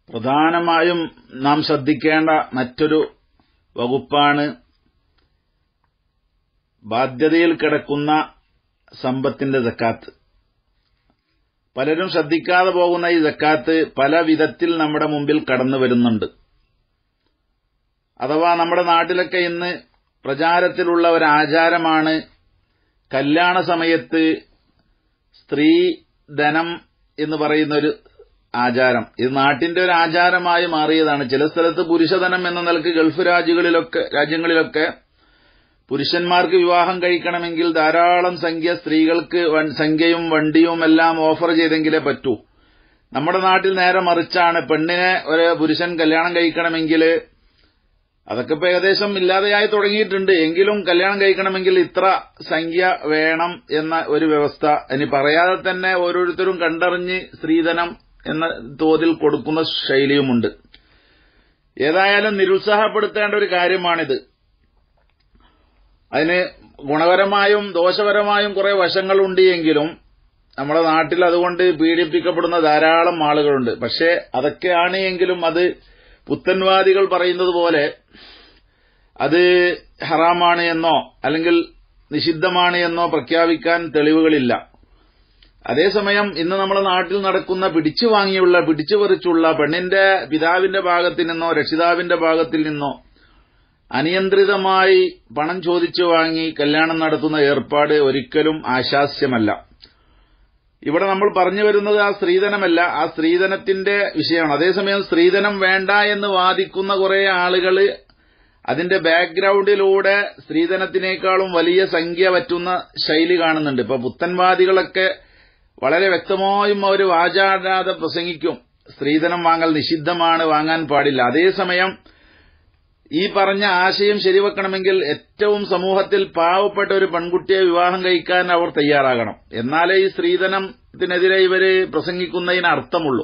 പ്രധാനമായും നാം ശ്രദ്ധിക്കേണ്ട മറ്റൊരു വകുപ്പാണ് ബാധ്യതയിൽ കിടക്കുന്ന സമ്പത്തിന്റെ സക്കാത്ത്. പലരും ശ്രദ്ധിക്കാതെ പോകുന്ന ഈ സക്കാത്ത് പല വിധത്തിൽ നമ്മുടെ മുമ്പിൽ കടന്നു വരുന്നുണ്ട്. അഥവാ നമ്മുടെ നാട്ടിലൊക്കെ ഇന്ന് പ്രചാരത്തിലുള്ള ഒരു ആചാരമാണ് കല്യാണ സമയത്ത് സ്ത്രീധനം എന്ന് പറയുന്നൊരു ആചാരം. ഇത് നാട്ടിന്റെ ഒരു ആചാരമായി മാറിയതാണ്. ചില സ്ഥലത്ത് പുരുഷധനം എന്ന നിലക്ക് ഗൾഫ് രാജ്യങ്ങളിലൊക്കെ പുരുഷന്മാർക്ക് വിവാഹം കഴിക്കണമെങ്കിൽ ധാരാളം സംഖ്യ സ്ത്രീകൾക്ക് സംഖ്യയും വണ്ടിയും എല്ലാം ഓഫർ ചെയ്തെങ്കിലേ പറ്റൂ. നമ്മുടെ നാട്ടിൽ നേരെ മറിച്ചാണ്. പെണ്ണിനെ ഒരു പുരുഷൻ കല്യാണം കഴിക്കണമെങ്കിൽ അതൊക്കെ ഇപ്പൊ ഏകദേശം ഇല്ലാതെയായി തുടങ്ങിയിട്ടുണ്ട്. എങ്കിലും കല്യാണം കഴിക്കണമെങ്കിൽ ഇത്ര സംഖ്യ വേണം എന്ന ഒരു വ്യവസ്ഥ ഇനി പറയാതെ തന്നെ ഓരോരുത്തരും കണ്ടറിഞ്ഞ് സ്ത്രീധനം എന്ന തോതിൽ കൊടുക്കുന്ന ശൈലിയുമുണ്ട്. ഏതായാലും നിരുത്സാഹപ്പെടുത്തേണ്ട ഒരു കാര്യമാണിത്. അതിന് ഗുണപരമായും ദോഷപരമായും കുറെ വശങ്ങളുണ്ട് എങ്കിലും നമ്മുടെ നാട്ടിൽ അതുകൊണ്ട് പീഡിപ്പിക്കപ്പെടുന്ന ധാരാളം ആളുകളുണ്ട്. പക്ഷേ അതൊക്കെയാണ് എങ്കിലും അത് പുത്തൻവാദികൾ പറയുന്നത് പോലെ അത് ഹറാമാണ് എന്നോ അല്ലെങ്കിൽ നിഷിദ്ധമാണ് എന്നോ പ്രഖ്യാപിക്കാൻ തെളിവുകളില്ല. അതേസമയം ഇന്ന് നമ്മുടെ നാട്ടിൽ നടക്കുന്ന പിടിച്ചുപറിച്ചുള്ള പെണ്ണിന്റെ പിതാവിന്റെ ഭാഗത്തു നിന്നോ രക്ഷിതാവിന്റെ ഭാഗത്തിൽ നിന്നോ അനിയന്ത്രിതമായി പണം ചോദിച്ചു വാങ്ങി കല്യാണം നടത്തുന്ന ഏർപ്പാട് ഒരിക്കലും ആശാസ്യമല്ല. ഇവിടെ നമ്മൾ പറഞ്ഞു വരുന്നത് ആ സ്ത്രീധനമല്ല, ആ സ്ത്രീധനത്തിന്റെ വിഷയമാണ്. അതേസമയം സ്ത്രീധനം വേണ്ട എന്ന് വാദിക്കുന്ന കുറെ ആളുകൾ അതിന്റെ ബാക്ക്ഗ്രൌണ്ടിലൂടെ സ്ത്രീധനത്തിനേക്കാളും വലിയ സംഖ്യ പറ്റുന്ന ശൈലി കാണുന്നുണ്ട്. ഇപ്പൊ പുത്തൻവാദികളൊക്കെ വളരെ വ്യക്തമായും അവർ വാചാടാതെ പ്രസംഗിക്കും, സ്ത്രീധനം വാങ്ങൽ നിഷിദ്ധമാണ്, വാങ്ങാൻ പാടില്ല. അതേസമയം ഈ പറഞ്ഞ ആശയം ശരിവെക്കണമെങ്കിൽ ഏറ്റവും സമൂഹത്തിൽ പാവപ്പെട്ട ഒരു പെൺകുട്ടിയെ വിവാഹം കഴിക്കാൻ അവർ തയ്യാറാകണം. എന്നാലേ ഈ സ്ത്രീധനത്തിനെതിരെ ഇവര് പ്രസംഗിക്കുന്നതിന് അർത്ഥമുള്ളൂ.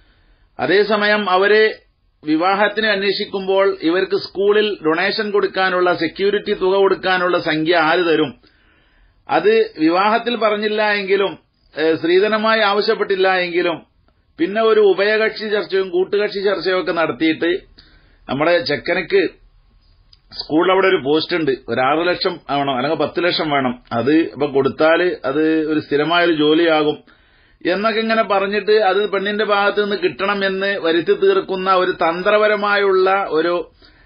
അതേസമയം അവര് വിവാഹത്തിന് അന്വേഷിക്കുമ്പോൾ ഇവർക്ക് സ്കൂളിൽ ഡൊണേഷൻ കൊടുക്കാനുള്ള സെക്യൂരിറ്റി തുക കൊടുക്കാനുള്ള സംഖ്യ ആര് തരും? അത് വിവാഹത്തിൽ പറഞ്ഞില്ല എങ്കിലും സ്ത്രീധനമായി ആവശ്യപ്പെട്ടില്ല എങ്കിലും പിന്നെ ഒരു ഉഭയകക്ഷി ചർച്ചയും കൂട്ടുകക്ഷി ചർച്ചയും ഒക്കെ നടത്തിയിട്ട് നമ്മുടെ ചെക്കനക്ക് സ്കൂളിൽ അവിടെ ഒരു പോസ്റ്റ് ഉണ്ട്, ഒരു 6 ലക്ഷം വേണം അല്ലെങ്കിൽ 10 ലക്ഷം വേണം, അത് ഇപ്പൊ കൊടുത്താല് അത് ഒരു സ്ഥിരമായൊരു ജോലിയാകും എന്നൊക്കെ ഇങ്ങനെ പറഞ്ഞിട്ട് അത് പെണ്ണിന്റെ ഭാഗത്ത് നിന്ന് കിട്ടണമെന്ന് വരുത്തി തീർക്കുന്ന ഒരു തന്ത്രപരമായുള്ള ഒരു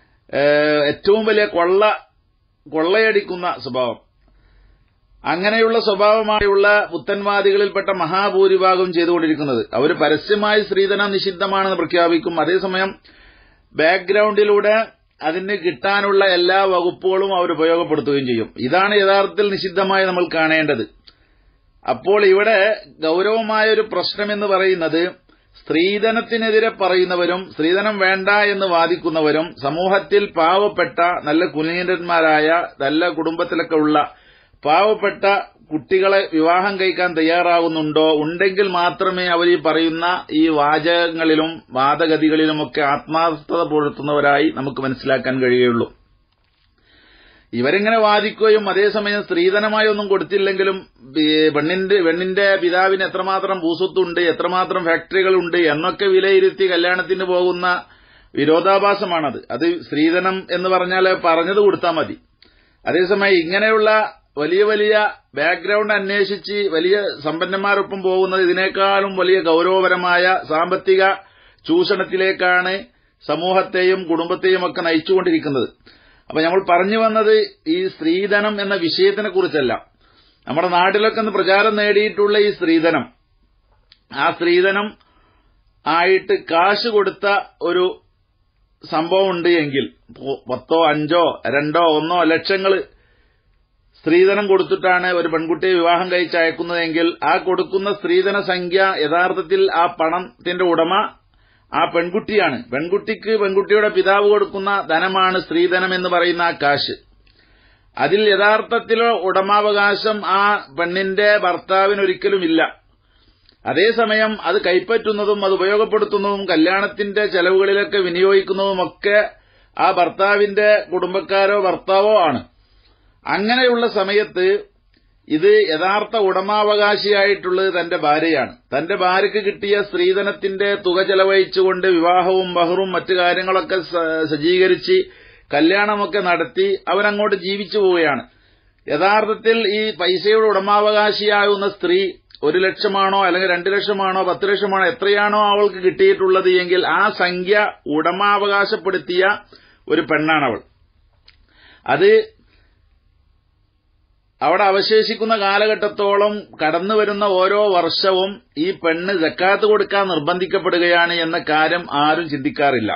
ഏറ്റവും വലിയ കൊള്ളയടിക്കുന്ന സ്വഭാവം. അങ്ങനെയുള്ള സ്വഭാവമായുള്ള പുത്തൻവാദികളിൽപ്പെട്ട മഹാഭൂരിഭാഗം ചെയ്തുകൊണ്ടിരിക്കുന്നത് അവർ പരസ്യമായി സ്ത്രീധനം നിഷിദ്ധമാണെന്ന് പ്രഖ്യാപിക്കും. അതേസമയം ബാക്ക്ഗ്രൌണ്ടിലൂടെ അതിന് കിട്ടാനുള്ള എല്ലാ വകുപ്പുകളും അവർ ഉപയോഗപ്പെടുത്തുകയും ചെയ്യും. ഇതാണ് യഥാർത്ഥത്തിൽ നിഷിദ്ധമായി നമ്മൾ കാണേണ്ടത്. അപ്പോൾ ഇവിടെ ഗൌരവമായ ഒരു പ്രശ്നമെന്ന് പറയുന്നത് സ്ത്രീധനത്തിനെതിരെ പറയുന്നവരും സ്ത്രീധനം വേണ്ട എന്ന് വാദിക്കുന്നവരും സമൂഹത്തിൽ പാവപ്പെട്ട നല്ല കുലീനന്മാരായ നല്ല കുടുംബത്തിലൊക്കെ ഉള്ള പാവപ്പെട്ട കുട്ടികളെ വിവാഹം കഴിക്കാൻ തയ്യാറാകുന്നുണ്ടോ? ഉണ്ടെങ്കിൽ മാത്രമേ അവർ ഈ പറയുന്ന ഈ വാചകങ്ങളിലും വാദഗതികളിലുമൊക്കെ ആത്മാർത്ഥത പുലർത്തുന്നവരായി നമുക്ക് മനസ്സിലാക്കാൻ കഴിയുള്ളൂ. ഇവരിങ്ങനെ വാദിക്കുകയും അതേസമയം സ്ത്രീധനമായി ഒന്നും കൊടുത്തില്ലെങ്കിലും പെണ്ണിന്റെ പിതാവിന് എത്രമാത്രം ഭൂസ്വത്തുണ്ട്, എത്രമാത്രം ഫാക്ടറികളുണ്ട് എന്നൊക്കെ വിലയിരുത്തി കല്യാണത്തിന് പോകുന്ന വിരോധാഭാസമാണത്. അത് സ്ത്രീധനം എന്ന് പറഞ്ഞാൽ പറഞ്ഞത് കൊടുത്താൽ മതി. അതേസമയം ഇങ്ങനെയുള്ള വലിയ വലിയ ബാക്ക്ഗ്രൌണ്ട് അന്വേഷിച്ച് വലിയ സമ്പന്നന്മാരൊപ്പം പോകുന്നത് ഇതിനേക്കാളും വലിയ ഗൌരവപരമായ സാമ്പത്തിക ചൂഷണത്തിലേക്കാണ് സമൂഹത്തെയും കുടുംബത്തെയും ഒക്കെ നയിച്ചുകൊണ്ടിരിക്കുന്നത്. അപ്പൊ നമ്മൾ പറഞ്ഞു വന്നത് ഈ സ്ത്രീധനം എന്ന വിഷയത്തിനെ കുറിച്ചല്ല. നമ്മുടെ നാട്ടിലൊക്കെ ഒന്ന് പ്രചാരം നേടിയിട്ടുള്ള ഈ സ്ത്രീധനം, ആ സ്ത്രീധനം ആയിട്ട് കാശ് കൊടുത്ത ഒരു സംഭവം ഉണ്ട് എങ്കിൽ 10, 5, 2, 1 ലക്ഷങ്ങൾ സ്ത്രീധനം കൊടുത്തിട്ടാണ് ഒരു പെൺകുട്ടിയെ വിവാഹം കഴിച്ചയക്കുന്നതെങ്കിൽ ആ കൊടുക്കുന്ന സ്ത്രീധന സംഖ്യ യഥാർത്ഥത്തിൽ ആ പണത്തിന്റെ ഉടമ ആ പെൺകുട്ടിയാണ്. പെൺകുട്ടിക്ക് പെൺകുട്ടിയുടെ പിതാവ് കൊടുക്കുന്ന ധനമാണ് സ്ത്രീധനം എന്ന് പറയുന്ന ആ കാശ്. അതിൽ യഥാർത്ഥത്തിലോ ഉടമാവകാശം ആ പെണ്ണിന്റെ ഭർത്താവിനൊരിക്കലുമില്ല. അതേസമയം അത് കൈപ്പറ്റുന്നതും അത് ഉപയോഗപ്പെടുത്തുന്നതും കല്യാണത്തിന്റെ ചെലവുകളിലൊക്കെ വിനിയോഗിക്കുന്നതുമൊക്കെ ആ ഭർത്താവിന്റെ കുടുംബക്കാരോ ഭർത്താവോ ആണ്. അങ്ങനെയുള്ള സമയത്ത് ഇത് യഥാർത്ഥ ഉടമാവകാശിയായിട്ടുള്ളത് തന്റെ ഭാര്യയാണ്. തന്റെ ഭാര്യയ്ക്ക് കിട്ടിയ സ്ത്രീധനത്തിന്റെ തുക ചെലവഴിച്ചുകൊണ്ട് വിവാഹവും മഹറും മറ്റു കാര്യങ്ങളൊക്കെ സജ്ജീകരിച്ച് കല്യാണമൊക്കെ നടത്തി അവരങ്ങോട്ട് ജീവിച്ചു പോവുകയാണ്. യഥാർത്ഥത്തിൽ ഈ പൈസയുടെ ഉടമാവകാശിയാകുന്ന സ്ത്രീ 1 ലക്ഷമാണോ അല്ലെങ്കിൽ 2 ലക്ഷമാണോ 10 ലക്ഷമാണോ എത്രയാണോ അവൾക്ക് കിട്ടിയിട്ടുള്ളത് എങ്കിൽ ആ സംഖ്യ ഉടമാവകാശപ്പെടുത്തിയ ഒരു പെണ്ണാണവൾ. അത് അവിടെ അവശേഷിക്കുന്ന കാലഘട്ടത്തോളം കടന്നുവരുന്ന ഓരോ വർഷവും ഈ പെണ്ണ് സക്കാത്ത് കൊടുക്കാൻ നിർബന്ധിക്കപ്പെടുകയാണ് എന്ന കാര്യം ആരും ചിന്തിക്കാറില്ല.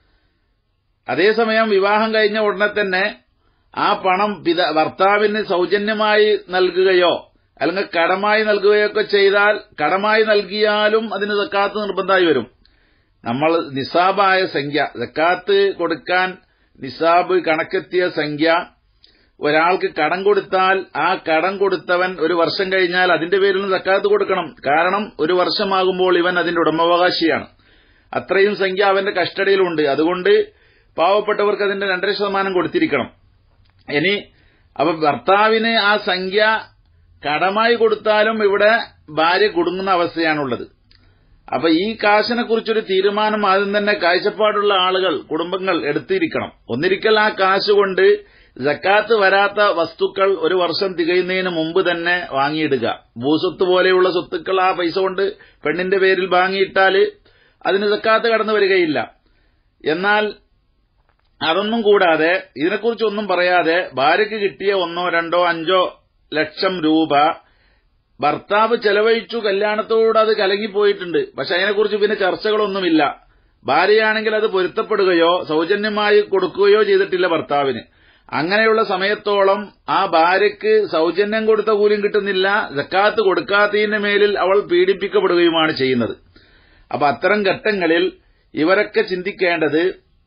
അതേസമയം വിവാഹം കഴിഞ്ഞ ഉടനെ തന്നെ ആ പണം ഭർത്താവിന് സൗജന്യമായി നൽകുകയോ അല്ലെങ്കിൽ കടമായി നൽകുകയോ ഒക്കെ ചെയ്താൽ, കടമായി നൽകിയാലും അതിന് സക്കാത്ത് നിർബന്ധമായി വരും. നമ്മൾ നിസാബായ സംഖ്യ, സക്കാത്ത് കൊടുക്കാൻ നിസാബ് കണക്കെത്തിയ സംഖ്യ ഒരാൾക്ക് കടം കൊടുത്താൽ ആ കടം കൊടുത്തവൻ 1 വർഷം കഴിഞ്ഞാൽ അതിന്റെ പേരിൽ സക്കാത്ത് കൊടുക്കണം. കാരണം 1 വർഷമാകുമ്പോൾ ഇവൻ അതിന്റെ ഉടമാവകാശിയാണ്. അത്രയും സംഖ്യ അവന്റെ കസ്റ്റഡിയിലുണ്ട്. അതുകൊണ്ട് പാവപ്പെട്ടവർക്ക് അതിന്റെ 2.5% കൊടുത്തിരിക്കണം. ഇനി അപ്പൊ ഭർത്താവിന് ആ സംഖ്യ കടമായി കൊടുത്താലും ഇവിടെ ഭാര്യ കുടുങ്ങുന്ന അവസ്ഥയാണുള്ളത്. അപ്പൊ ഈ കാശിനെ കുറിച്ചൊരു തീരുമാനം ആദ്യം തന്നെ കാഴ്ചപ്പാടുള്ള ആളുകൾ, കുടുംബങ്ങൾ എടുത്തിരിക്കണം. ഒന്നിരിക്കൽ ആ കാശ് കൊണ്ട് സക്കാത്ത് വരാത്ത വസ്തുക്കൾ 1 വർഷം തികയുന്നതിന് മുമ്പ് തന്നെ വാങ്ങിയിടുക. ഭൂസ്വത്ത് പോലെയുള്ള സ്വത്തുക്കൾ ആ പൈസ കൊണ്ട് പെണ്ണിന്റെ പേരിൽ വാങ്ങിയിട്ടാൽ അതിന് സക്കാത്ത് കടന്നു വരികയില്ല. എന്നാൽ അതൊന്നും കൂടാതെ, ഇതിനെക്കുറിച്ചൊന്നും പറയാതെ ഭാര്യയ്ക്ക് കിട്ടിയ 1, 2, 5 ലക്ഷം രൂപ ഭർത്താവ് ചെലവഴിച്ചു, കല്യാണത്തോട് അത് കലങ്ങിപ്പോയിട്ടുണ്ട്. പക്ഷെ അതിനെക്കുറിച്ച് പിന്നെ ചർച്ചകളൊന്നുമില്ല. ഭാര്യയാണെങ്കിൽ അത് പൊരുത്തപ്പെടുകയോ സൗജന്യമായി കൊടുക്കുകയോ ചെയ്തിട്ടില്ല ഭർത്താവിന്. അങ്ങനെയുള്ള സമയത്തോളം ആ ഭാര്യയ്ക്ക് സൗജന്യം കൊടുത്ത കൂലിയും കിട്ടുന്നില്ല, സക്കാത്ത് കൊടുക്കാത്തതിന്റെ മേലിൽ അവൾ പീഡിപ്പിക്കപ്പെടുകയുമാണ് ചെയ്യുന്നത്. അപ്പൊ അത്തരം ഘട്ടങ്ങളിൽ ഇവരൊക്കെ ചിന്തിക്കേണ്ടത്,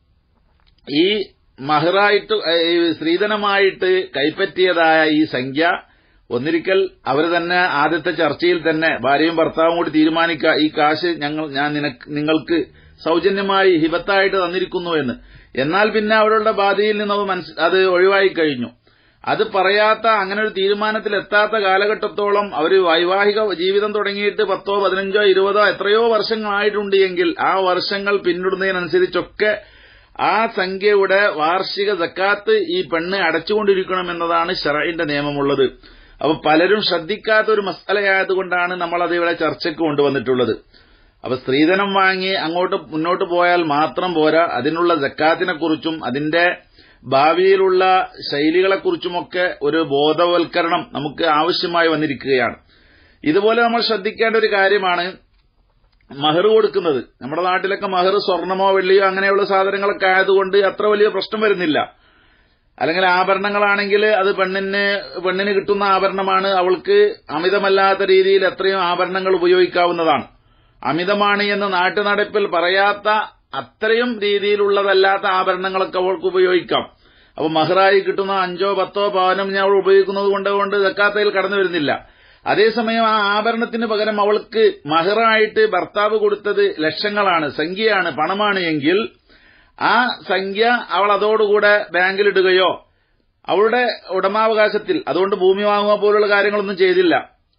ഈ മഹറായിട്ട് സ്ത്രീധനമായിട്ട് കൈപ്പറ്റിയതായ ഈ സംഖ്യ ഒന്നിരിക്കൽ അവർ തന്നെ ആദ്യത്തെ ചർച്ചയിൽ തന്നെ ഭാര്യയും ഭർത്താവും കൂടി തീരുമാനിക്കുക, ഈ കാശ് ഞാൻ നിങ്ങൾക്ക് സൗജന്യമായി ഹിബത്തായിട്ട് തന്നിരിക്കുന്നു എന്ന്. എന്നാൽ പിന്നെ അവരുടെ ബാധ്യതയിൽ നിന്ന് അത് ഒഴിവായി കഴിഞ്ഞു. അത് പറയാത്ത, അങ്ങനെ ഒരു തീരുമാനത്തിലെത്താത്ത കാലഘട്ടത്തോളം അവർ വൈവാഹിക ജീവിതം തുടങ്ങിയിട്ട് 10, 15, 20 എത്രയോ വർഷങ്ങളായിട്ടുണ്ട് എങ്കിൽ ആ വർഷങ്ങൾ പിന്നിടുന്നതിനനുസരിച്ചൊക്കെ ആ സംഖ്യയുടെ വാർഷിക സക്കാത്ത് ഈ പെണ്ണ് അടച്ചുകൊണ്ടിരിക്കണമെന്നതാണ് ശറഈന്റെ നിയമമുള്ളത്. അപ്പൊ പലരും ശ്രദ്ധിക്കാത്ത ഒരു മസലയായതുകൊണ്ടാണ് നമ്മളത് ഇവിടെ ചർച്ചയ്ക്ക് കൊണ്ടുവന്നിട്ടുള്ളത്. അപ്പൊ സ്ത്രീധനം വാങ്ങി അങ്ങോട്ട് മുന്നോട്ട് പോയാൽ മാത്രം പോരാ, അതിനുള്ള സക്കാത്തിനെക്കുറിച്ചും അതിന്റെ ഭാവിയിലുള്ള ശൈലികളെക്കുറിച്ചുമൊക്കെ ഒരു ബോധവൽക്കരണം നമുക്ക് ആവശ്യമായി വന്നിരിക്കുകയാണ്. ഇതുപോലെ നമ്മൾ ശ്രദ്ധിക്കേണ്ട ഒരു കാര്യമാണ് മഹർ കൊടുക്കുന്നത്. നമ്മുടെ നാട്ടിലൊക്കെ മഹർ സ്വർണമോ വെള്ളിയോ അങ്ങനെയുള്ള സാധനങ്ങളൊക്കെ ആയതുകൊണ്ട് അത്ര വലിയ പ്രശ്നം വരുന്നില്ല. അല്ലെങ്കിൽ ആഭരണങ്ങളാണെങ്കിൽ അത് പെണ്ണിന് കിട്ടുന്ന ആഭരണമാണ്. അവൾക്ക് അമിതമല്ലാത്ത രീതിയിൽ എത്രയും ആഭരണങ്ങൾ ഉപയോഗിക്കാവുന്നതാണ്. അമിതമാണ് എന്ന് നാട്ടുനടപ്പിൽ പറയാത്ത അത്രയും രീതിയിലുള്ളതല്ലാത്ത ആഭരണങ്ങളൊക്കെ അവൾക്ക് ഉപയോഗിക്കാം. അപ്പൊ മഹറായി കിട്ടുന്ന 5, 10 പവനം അവൾ ഉപയോഗിക്കുന്നത് കൊണ്ട് സക്കാത്തയിൽ കടന്നു വരുന്നില്ല. അതേസമയം ആ ആഭരണത്തിന് പകരം അവൾക്ക് മഹറായിട്ട് ഭർത്താവ് കൊടുത്തത് ലക്ഷങ്ങളാണ്, സംഖ്യയാണ്, പണമാണ് എങ്കിൽ ആ സംഖ്യ അവൾ അതോടുകൂടെ ബാങ്കിലിടുകയോ അവളുടെ ഉടമാവകാശത്തിൽ, അതുകൊണ്ട് ഭൂമി വാങ്ങുക പോലുള്ള കാര്യങ്ങളൊന്നും ചെയ്തില്ല,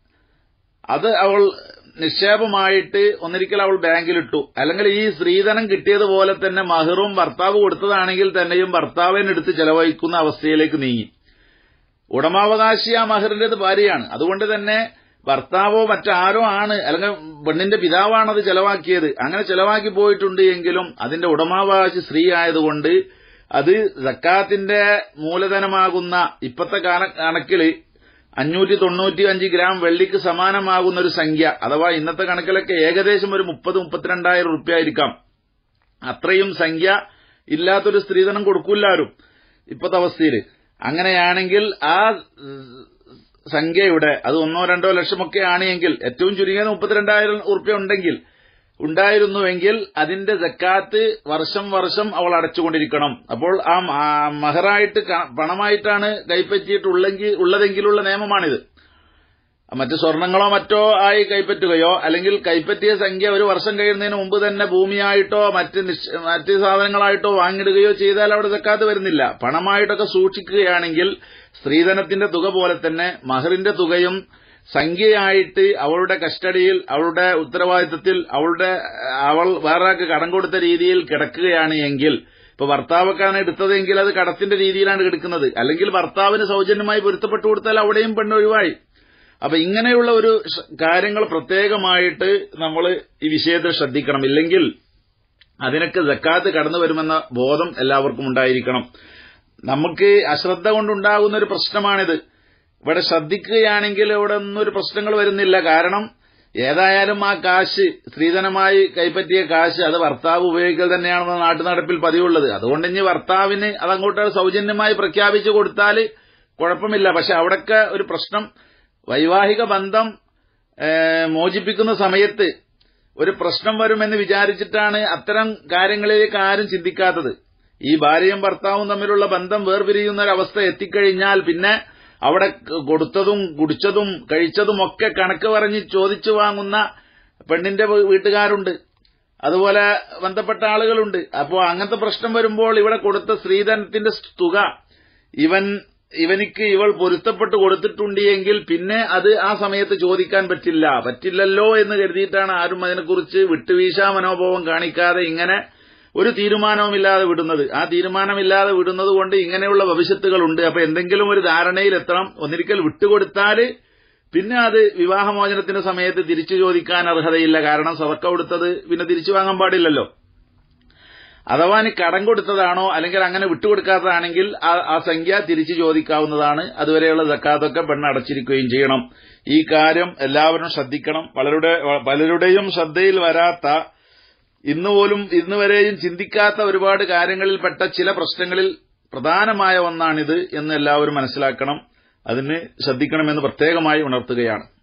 അത് അവൾ നിക്ഷേപമായിട്ട് ഒന്നിരിക്കൽ അവൾ ബാങ്കിലിട്ടു. അല്ലെങ്കിൽ ഈ സ്ത്രീധനം കിട്ടിയതുപോലെ തന്നെ മഹറും ഭർത്താവ് കൊടുത്തതാണെങ്കിൽ തന്നെയും ഭർത്താവിനെടുത്ത് ചെലവഴിക്കുന്ന അവസ്ഥയിലേക്ക് നീങ്ങി. ഉടമാവകാശി ആ മഹറിന്റേത് ഭാര്യയാണ്. അതുകൊണ്ട് തന്നെ ഭർത്താവോ മറ്റാരോ ആണ്, അല്ലെങ്കിൽ പെണ്ണിന്റെ പിതാവാണത് ചെലവാക്കിയത്. അങ്ങനെ ചെലവാക്കി പോയിട്ടുണ്ട് എങ്കിലും അതിന്റെ ഉടമാവകാശി സ്ത്രീ ആയതുകൊണ്ട് അത് സക്കാത്തിന്റെ മൂലധനമാകുന്ന ഇപ്പത്തെ കണക്കിൽ 595 ഗ്രാം വെള്ളിക്ക് സമാനമാകുന്ന ഒരു സംഖ്യ, അഥവാ ഇന്നത്തെ കണക്കിലൊക്കെ ഏകദേശം ഒരു 30-32,000 റുപ്യ ആയിരിക്കാം. അത്രയും സംഖ്യ ഇല്ലാത്തൊരു സ്ത്രീധനം കൊടുക്കൂല്ലാരും ഇപ്പത്തെ അവസ്ഥയിൽ. അങ്ങനെയാണെങ്കിൽ ആ സംഖ്യയുടെ അത് 1, 2 ലക്ഷമൊക്കെ ആണെങ്കിൽ, ഏറ്റവും ചുരുങ്ങിയത് 32,000 റുപ്യ ഉണ്ടായിരുന്നുവെങ്കിൽ അതിന്റെ സക്കാത്ത് വർഷം അവൾ അടച്ചുകൊണ്ടിരിക്കണം. അപ്പോൾ ആ മഹറായിട്ട് പണമായിട്ടാണ് കൈപ്പറ്റിയിട്ടുള്ളതെങ്കിലുള്ള നിയമമാണിത്. മറ്റ് സ്വർണങ്ങളോ മറ്റോ ആയി കൈപ്പറ്റുകയോ അല്ലെങ്കിൽ കൈപ്പറ്റിയ സംഖ്യ ഒരു വർഷം കഴിയുന്നതിന് മുമ്പ് തന്നെ ഭൂമിയായിട്ടോ മറ്റ് സാധനങ്ങളായിട്ടോ വാങ്ങിടുകയോ ചെയ്താൽ അവിടെ സക്കാത്ത് വരുന്നില്ല. പണമായിട്ടൊക്കെ സൂക്ഷിക്കുകയാണെങ്കിൽ സ്ത്രീധനത്തിന്റെ തുക പോലെ തന്നെ മഹറിന്റെ തുകയും സംഖ്യയായിട്ട് അവളുടെ കസ്റ്റഡിയിൽ, അവളുടെ ഉത്തരവാദിത്തത്തിൽ, അവൾ വേറൊരാൾക്ക് കടം കൊടുത്ത രീതിയിൽ കിടക്കുകയാണ് എങ്കിൽ, ഇപ്പൊ ഭർത്താവൊക്കെയാണ് എടുത്തതെങ്കിൽ അത് കടത്തിന്റെ രീതിയിലാണ് എടുക്കുന്നത്. അല്ലെങ്കിൽ ഭർത്താവിന് സൗജന്യമായി പൊരുത്തപ്പെട്ടു കൊടുത്താൽ അവിടെയും പെണ്ണ് ഒഴിവായി. അപ്പൊ ഇങ്ങനെയുള്ള ഒരു കാര്യങ്ങൾ പ്രത്യേകമായിട്ട് നമ്മൾ ഈ വിഷയത്തിൽ ശ്രദ്ധിക്കണം. ഇല്ലെങ്കിൽ അതിനൊക്കെ സക്കാത്ത് കടന്നു വരുമെന്ന ബോധം എല്ലാവർക്കും ഉണ്ടായിരിക്കണം. നമുക്ക് അശ്രദ്ധ കൊണ്ടുണ്ടാകുന്ന ഒരു പ്രശ്നമാണിത്. ഇവിടെ ശ്രദ്ധിക്കുകയാണെങ്കിൽ ഇവിടെ ഒന്നും ഒരു പ്രശ്നങ്ങൾ വരുന്നില്ല. കാരണം ഏതായാലും ആ കാശ്, സ്ത്രീധനമായി കൈപ്പറ്റിയ കാശ്, അത് ഭർത്താവ് ഉപയോഗിക്കൽ തന്നെയാണെന്ന് നാട്ടുനടപ്പിൽ പതിവുള്ളത്. അതുകൊണ്ട് ഇനി ഭർത്താവിന് അതങ്ങോട്ട് സൗജന്യമായി പ്രഖ്യാപിച്ചു കൊടുത്താൽ കുഴപ്പമില്ല. പക്ഷെ അവിടൊക്കെ ഒരു പ്രശ്നം, വൈവാഹിക ബന്ധം മോചിപ്പിക്കുന്ന സമയത്ത് ഒരു പ്രശ്നം വരുമെന്ന് വിചാരിച്ചിട്ടാണ് അത്തരം കാര്യങ്ങളിലേക്ക് ആരും ചിന്തിക്കാത്തത്. ഈ ഭാര്യയും ഭർത്താവും തമ്മിലുള്ള ബന്ധം വേർപിരിയുന്ന ഒരവസ്ഥ എത്തിക്കഴിഞ്ഞാൽ പിന്നെ അവിടെ കൊടുത്തതും കുടിച്ചതും കഴിച്ചതുമൊക്കെ കണക്ക് പറഞ്ഞ് ചോദിച്ചു വാങ്ങുന്ന പെണ്ണിന്റെ വീട്ടുകാരുണ്ട്, അതുപോലെ ബന്ധപ്പെട്ട ആളുകളുണ്ട്. അപ്പോൾ അങ്ങനത്തെ പ്രശ്നം വരുമ്പോൾ ഇവിടെ കൊടുത്ത സ്ത്രീധനത്തിന്റെ തുക ഇവനിക്ക് ഇവൾ പൊരുത്തപ്പെട്ട് കൊടുത്തിട്ടുണ്ട് എങ്കിൽ പിന്നെ അത് ആ സമയത്ത് ചോദിക്കാൻ പറ്റില്ലല്ലോ എന്ന് കരുതിയിട്ടാണ് ആരും അതിനെക്കുറിച്ച് വിട്ടുവീഴ്ച മനോഭാവം കാണിക്കാതെ ഇങ്ങനെ ഒരു തീരുമാനവുമില്ലാതെ വിടുന്നത്. ആ തീരുമാനമില്ലാതെ വിടുന്നത് കൊണ്ട് ഇങ്ങനെയുള്ള ഭവിഷ്യത്തുകളുണ്ട്. അപ്പൊ എന്തെങ്കിലും ഒരു ധാരണയിലെത്തണം. ഒന്നിരിക്കൽ വിട്ടുകൊടുത്താൽ പിന്നെ അത് വിവാഹമോചനത്തിന്റെ സമയത്ത് തിരിച്ചു ചോദിക്കാൻ അർഹതയില്ല. കാരണം സദക്ക കൊടുത്തത് പിന്നെ തിരിച്ചു വാങ്ങാൻ പാടില്ലല്ലോ. അഥവാ നീ കടം കൊടുത്തതാണോ അല്ലെങ്കിൽ അങ്ങനെ വിട്ടുകൊടുക്കാത്തതാണെങ്കിൽ ആ സംഖ്യ തിരിച്ചു ചോദിക്കാവുന്നതാണ്. അതുവരെയുള്ള സക്കാത്തൊക്കെ പെണ്ണ് അടച്ചിരിക്കുകയും ചെയ്യണം. ഈ കാര്യം എല്ലാവരും ശ്രദ്ധിക്കണം. പലരുടെയും ശ്രദ്ധയിൽ വരാത്ത, ഇന്നുവരെയും ചിന്തിക്കാത്ത ഒരുപാട് കാര്യങ്ങളിൽപ്പെട്ട ചില പ്രശ്നങ്ങളിൽ പ്രധാനമായ ഒന്നാണിത് എന്ന് എല്ലാവരും മനസ്സിലാക്കണം. അതിന് ശ്രദ്ധിക്കണമെന്ന് പ്രത്യേകമായി ഉണർത്തുകയാണ്.